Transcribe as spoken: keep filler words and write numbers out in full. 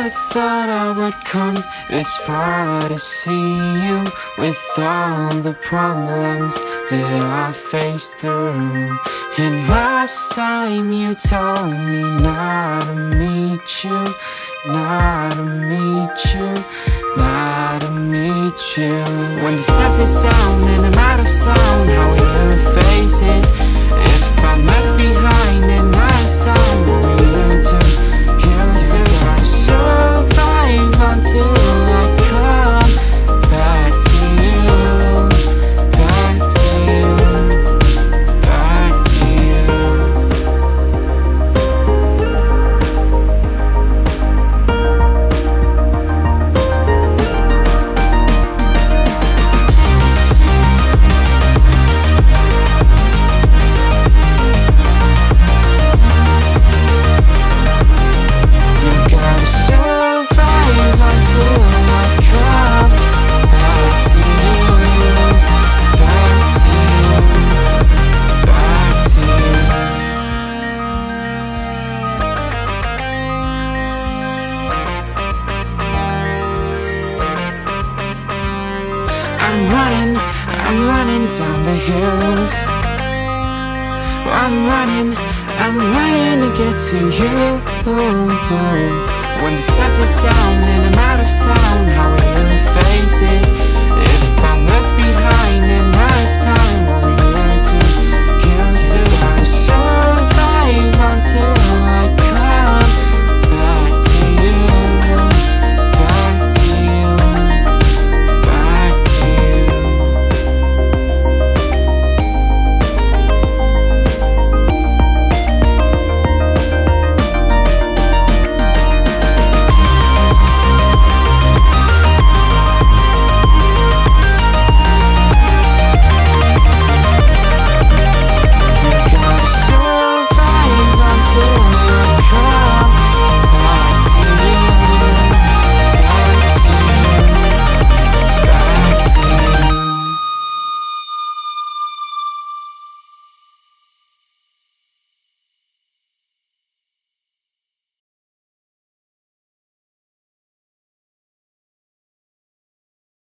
never thought I would come this far to see you, with all the problems that I faced through. And last time you told me not to meet you, not to meet you, not to meet you. When the sun sets down and I'm out of sound, how will you face it? If I'm left behind and I have time, what will you do? You do. Gotta survive until I come back to you, back to you, back to you. I'm running, I'm running down the hills. I'm running, I'm running to get to you. When the sun sets down and I'm out of sound, how will you face it?